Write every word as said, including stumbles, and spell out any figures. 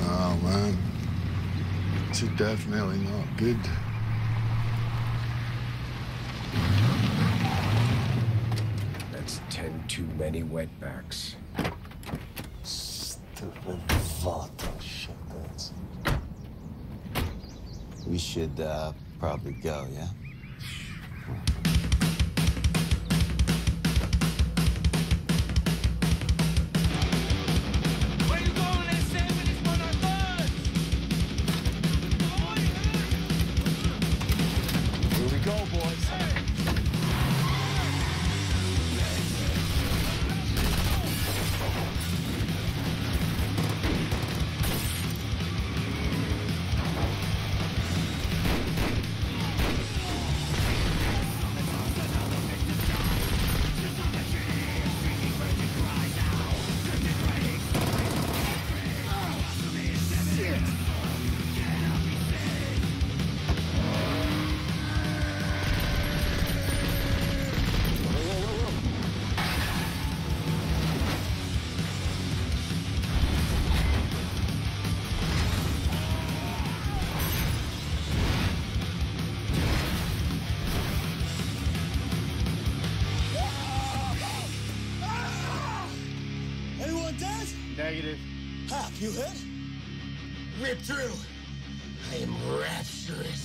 Oh, man. It's definitely not good. That's ten too many wetbacks. Stupid vato shitbirds. We should uh, probably go, yeah? Where you going, S seven? It's one of us! Here we go, boys. Anyone dead? Negative. Hap, you hit? Rip through. I am rapturous.